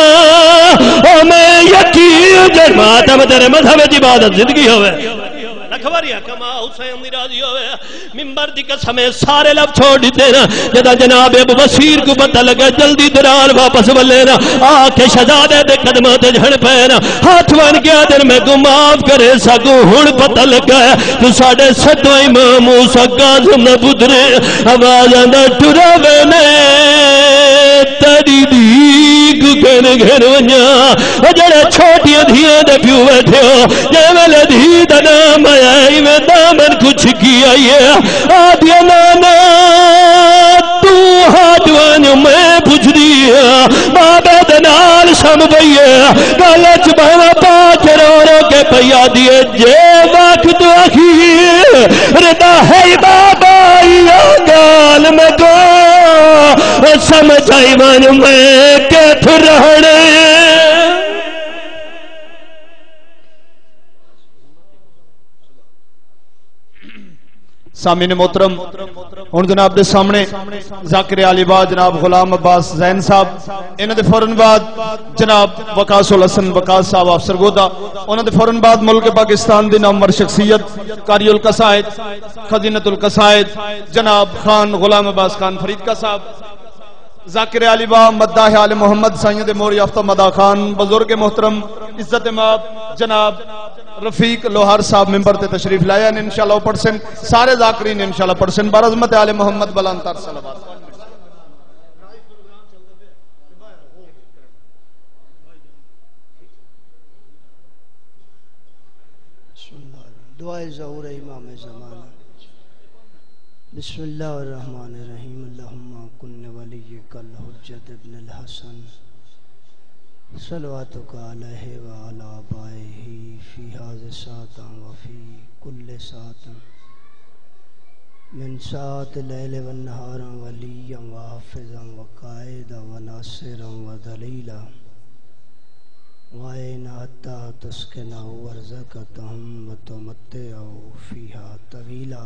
او میں یقین جن ماتم تیرے مذہب عبادت زندگی ہوئے. لکھواریاں کما حسین دی راضی ہوئے منبر دی قسم سارے لب چھوڑ دیتے نا جدا جناب ابو بصیر کو پتہ لگا جلدی درار واپس ولے نا آ کے شہزادے دے قدموں تے جھڑ پے نا ہاتھ بن گیا دن میں کو معاف کرے سکوں ہن پتہ لگا تو ساڈے سدو امام موسی کاظم دا پتر آواز آندا ٹرا وینے تیری دیگ گھن گھن ونجا جڑے چھوٹیاں دھیاں دے پیو بیٹھے ہو جے ویلے دھی دا نام آیا میں دامن کچھ کیا یہ آدیا نانا تو ہاتوان میں پوچھ دیا بابے دنال سم بھئیے گالچ بہوا پاچ رو رو کے پیا دیے جے وقت اخیر ردا ہے بابا یا گال میں گو سمجھائی من میں کہ پھر رہنے سامعین محترم ہن جناب دے سامنے ذاکر علی با جناب غلام عباس زین صاحب انہاں دے فوراً بعد جناب وقاص الحسن وقاص صاحب افسر گودا انہاں دے فوراً بعد ملک پاکستان دی نامور شخصیت قاری القصائد خزینۃ القصائد جناب خان غلام عباس خان فرید کا صاحب ذاکر علی با مداح آل محمد سید موری یافتہ مدا خان بزرگ محترم عزت ماب جناب رفیق لوہار صاحب ممبر تے تشریف لایا انشاءاللہ پڑھ سن سارے ذاکرین انشاءاللہ پڑھ سن برعظمت آل محمد بلانتر صلوات دعائے ظہور امام زمانہ بسم اللہ الرحمن الرحیم اللہم کن ولیک الحجت ابن الحسن صلواتک علیہ وعلا آبائہ فی حاضر ساتا وفی کل ساتا من ساعت لیل والنہارا ولیا وحافظا وقائدا وناصرا ودلیلا وَأَيْنَ حَتَّى تُسْكِنَهُ وَرْزَقَتَهُمْ وَتُمَتِّعُهُ فِيهَا طَوِيلًا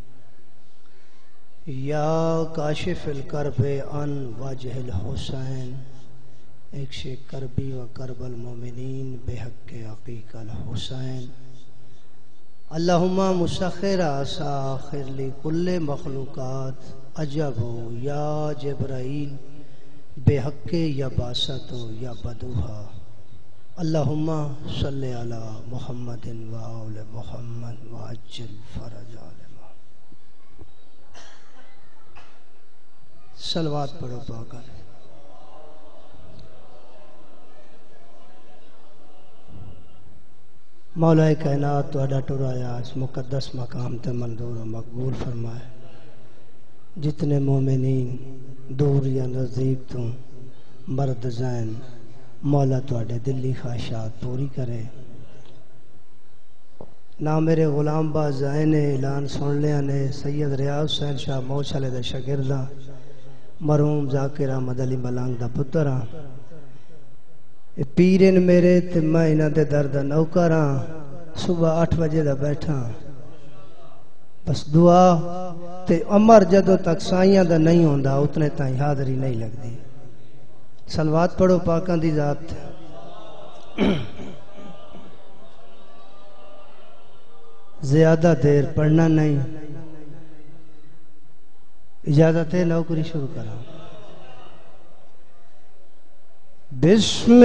یا کاشف الکرب عن وجہ الحسین اکشف کربی و کرب المومنین بحق عقیق الحسین اللہم مسخر ساخر لکل مخلوقات عجب یا جبرائیل بحق یا باست یا بدوہا اللہم صلی علی محمد و آل محمد و عجل فرج آل محمد صلوات پڑھو پاکا مولا کائنات تو اڈا ٹرایا اس مقدس مقام تے منظور و مقبول فرمائے جتنے مومنین دور یا نزدیک تو مرد زین مولا توڑے دلی خواہشات پوری کرے نہ میرے غلام باز زین نے اعلان سن لیا نے سید ریاض حسین شاہ موچھلے دے شاگردہ مرحوم ذاکر احمد علی ملنگ دا پترا پیرن میرے تے میں انہاں دے درد نوکراں صبح 8 بجے دا بیٹھا بس دعا تے عمر جدو تک سائیاں دا نہیں ہوندا اتنے تائیں حاضری نہیں لگدی صلوات پڑھو پاکاں دی ذات زیادہ دیر پڑھنا نہیں اجازت ہے نوکری شروع کرا بسم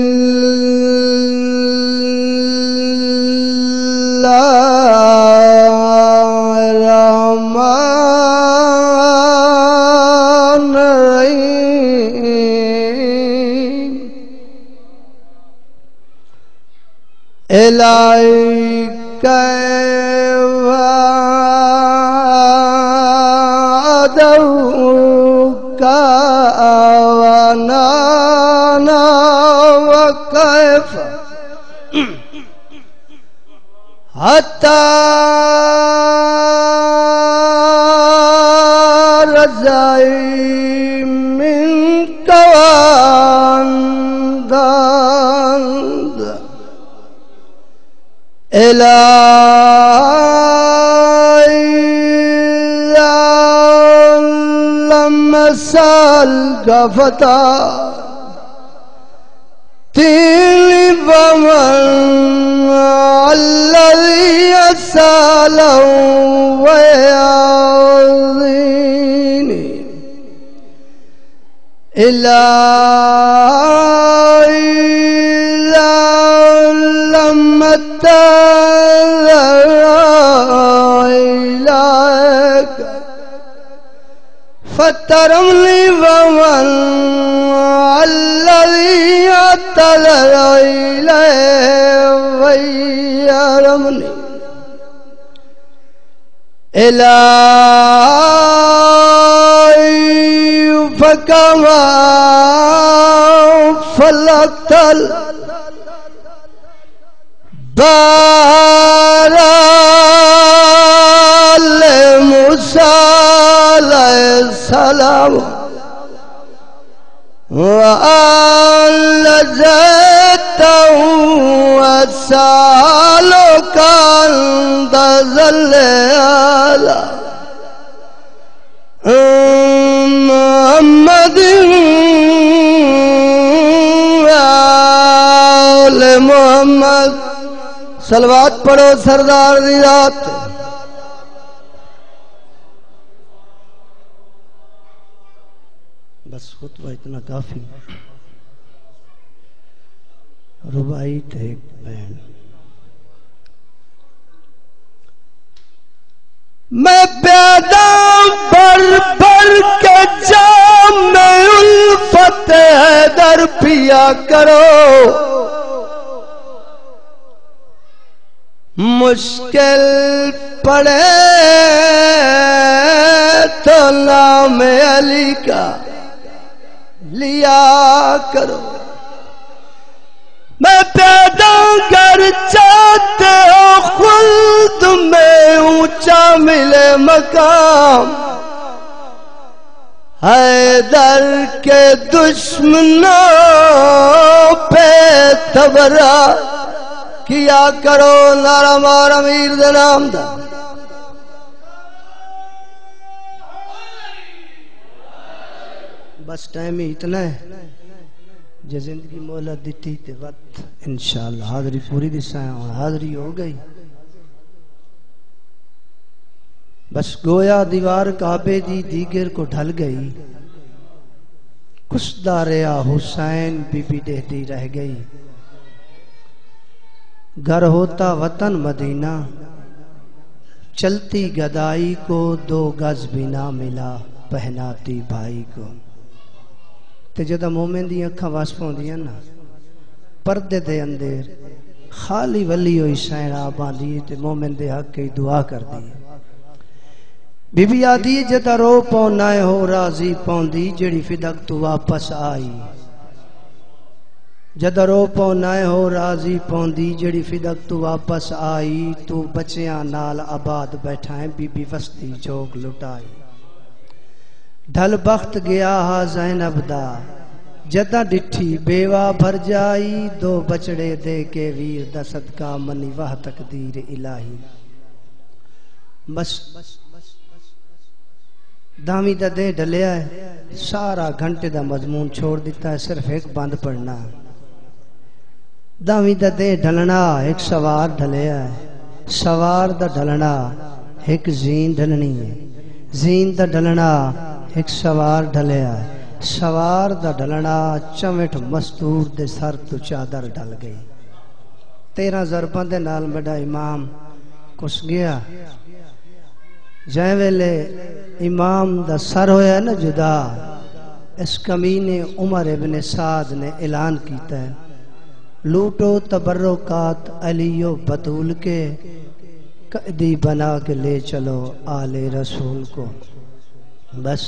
إليك وعدوك ونانا وكيف حتى رجعي منك وأنت إلى لما سألك فتى تيني فمن الذي سالا ويعظني إلهي لما إليك فترمني ومن الذي اعتذر إليه ويرمني إلهي فكما فلقت البار لموسى عليه السلام وألجته وسألك عند ظل على محمد آل محمد صلوات پڑھو سردار دی رات بس خطبہ اتنا کافی ربائی تھے ایک بہن میں پیدا بھر بھر کے جام میں الفت حیدر پیا کرو مشکل پڑے تو نام علی کا لیا کرو میں پیدا کر چاہتے ہو خلد میں اونچا ملے مقام حیدر کے دشمنوں پہ تبرہ کیا کرو نعرہ مار امیر دے نام دا بس ٹائم ہی اتنا ہے جو زندگی مولا دیتی تے وقت انشاءاللہ حاضری پوری دسائیں اور حاضری ہو گئی بس گویا دیوار کعبے دی دیگر کو ڈھل گئی کچھ داریا حسین بی بی دہتی رہ گئی گھر ہوتا وطن مدینہ چلتی گدائی کو 2 گز بھی نہ ملا پہناتی بھائی کو تے جدہ مومن دی اکھاں واسپوں دیا نا پردے دے اندر خالی ولی ہوئی سین آبان دی تے مومن دے حق کی دعا کر دی بی بی آدھی جدہ رو پونائے ہو راضی پون دی جڑی فدق تو واپس آئی جدہ رو پونائے ہو راضی پون دی جڑی فدق تو واپس آئی تو بچیاں نال آباد بیٹھائیں بی بی وسطی چوک لٹائی ڈھل بخت گیا ہا زینب دا جدہ ڈٹھی بیوہ بھر جائی 2 بچڑے دے کے ویر دا صدقہ منی واہ تقدیر الہی بس دامی دا دے ڈلیا ہے سارا گھنٹے دا مضمون چھوڑ دیتا ہے صرف ایک بند پڑھنا دامی دا دے ڈھلنا ایک سوار ڈھلیا ہے سوار دا ڈھلنا ایک زین ڈھلنی ہے زین دا ڈھلنا ایک سوار ڈھلیا ہے سوار دا ڈھلنا چمٹ مستور دے سر تو چادر ڈھل گئی 13 ضرباں دے نال میڈا امام کس گیا جائیں ویلے امام دا سر ہویا نا جدا اس کمینے عمر ابن سعد نے اعلان کیتا ہے لوٹو تبرکات علی و بطول کے قیدی بنا کے لے چلو آل رسول کو بس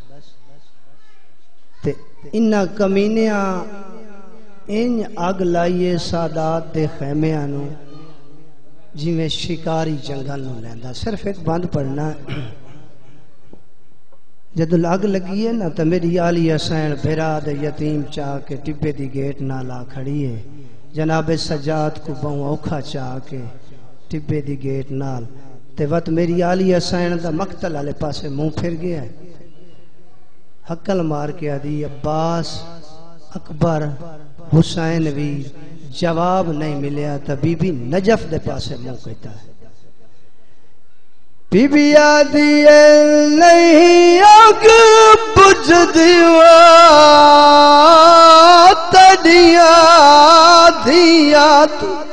تے انہا کمینیاں ان آگ لائیے سادات دے خیمیانو جی میں شکاری جنگل نو لیندہ صرف ایک بند پڑھنا جدو آگ لگی ہے نا تو میری آلی حسین بھیرا دے یتیم چاہ کے ٹبے دی گیٹ نہ لا کھڑی ہے جناب سجاد کو بہوں اوکھا چاہ کے ٹبے دی گیٹ نال تے وقت میری آلی حسین دا مقتل والے پاسے منہ پھر گیا ہے حقل مار کے آدھی عباس اکبر حسین بھی جواب نہیں ملیا تا بی بی نجف دے پاسے منہ کہتا ہے بی بی آدیے نہیں اگ بجھ دیوا تڑیاں دھیاں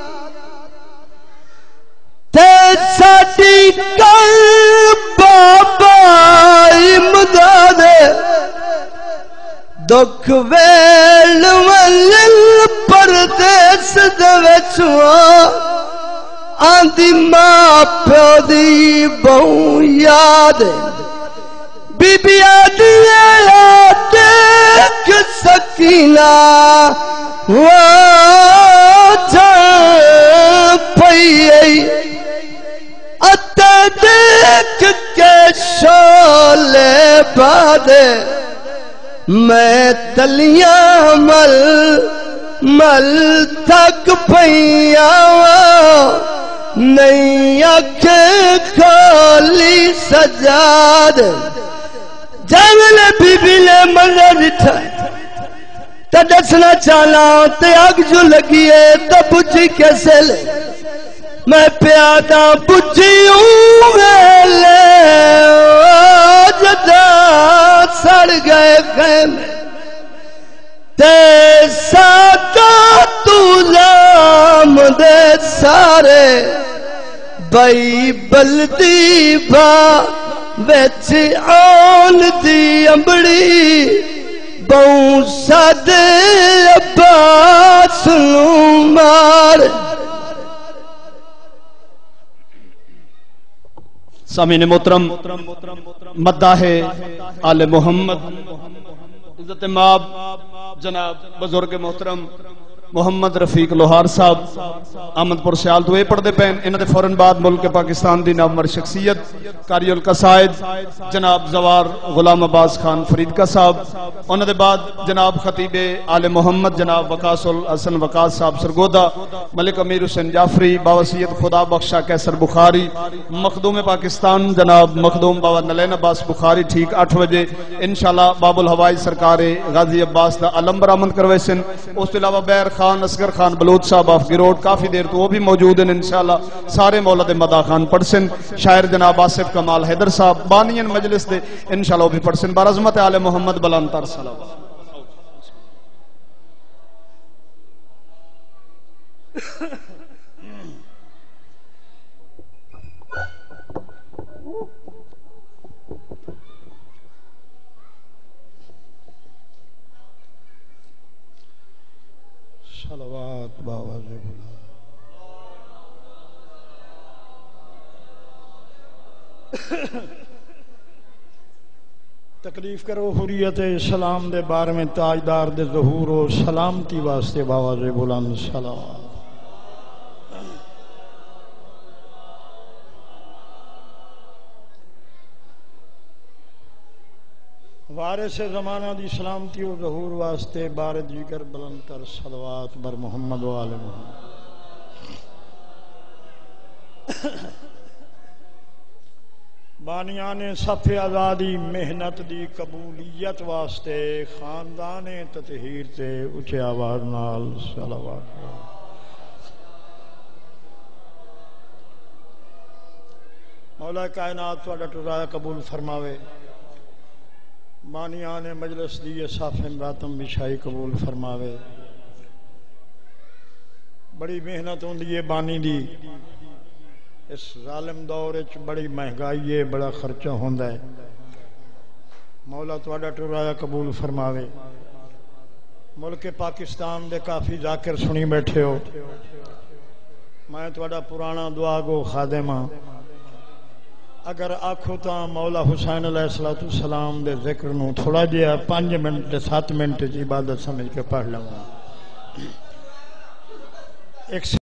تے ساڈی کل بابا امداد دکھ ویل ولل پردیس دے وچوں آندی ماں پیو دی بہو یاد بی بی آدھی دیکھ سکینہ پئی اتے دیکھ کے شولے بادے میں تلیاں مل تک پئیاں نہیں آنکھیں کھولی سجاد جاویل بی بی لے منظر ڈٹھا تا دسنا چالاں تے اگ جو لگیے تا بجھی کیسے لے میں پیادا بجھیوں ویلے جدا سڑ گئے خیمے تے ساتھ لام دے سارے بئی بلدی با ویچ آن دی امبڑی بہوں سادے عباس مار سامعین محترم مداح آل محمد عزت ماب جناب بزرگ محترم محمد رفیق لوہار صاحب احمد پور سیال تو اے پڑھ دے پین انہوں نے فوراں بعد ملک پاکستان دی نامور شخصیت قاری القصائد جناب زوار غلام عباس خان فرید کا صاحب انہوں نے بعد جناب خطیب آل محمد جناب وقاص الحسن وقاص صاحب سرگودا ملک امیر حسین جعفری باوسیت خدا بخشا کیسر بخاری مخدوم پاکستان جناب مخدوم بابا نلین عباس بخاری ٹھیک 8 بجے انشاءاللہ باب الہوائی سرکار غازی عباس دا علم برآمد کروے سن اس کے علاوہ بیر خان اصغر خان بلوچ صاحب آف گروڈ کافی دیر تو وہ بھی موجود ہیں انشاءاللہ سارے مولد مداح خان پڑھسن شاعر جناب آصف کمال حیدر صاحب بانین مجلس دے انشاءاللہ وہ بھی پڑھسن بارعظمت آل محمد بلانتر صلوات صلوات باواز بلند تکلیف کرو حریت اسلام دے بارے میں تاجدار دے ظہور و سلامتی واسطے باواز بلند صلوات وارث زمانہ دی سلامتی و ظہور واسطے بار دیگر بلند تر صلوات بر محمد و آل محمد بانیان صف آزادی محنت دی قبولیت واسطے خاندان تطہیر تے اچھے آواز نال صلوات مولا کائنات تہاڈا ٹرایا قبول فرماوے بانیان مجلس دی صاف راتم بچھائی قبول فرماوے بڑی محنت ہوندی ہے بانی دی اس ظالم دور وچ بڑی مہنگائی ہے بڑا خرچہ ہوندا ہے مولا تہاڈا ٹرایا قبول فرماوے ملک پاکستان دے کافی ذاکر سنی بیٹھے ہو میں تہاڈا پرانا دعا گو خادم ہاں اگر آکھو تا مولا حسین علیہ السلام دے ذکر نو تھوڑا جہا 5 منٹ 7 منٹ عبادت سمجھ کے پڑھ لواں ایک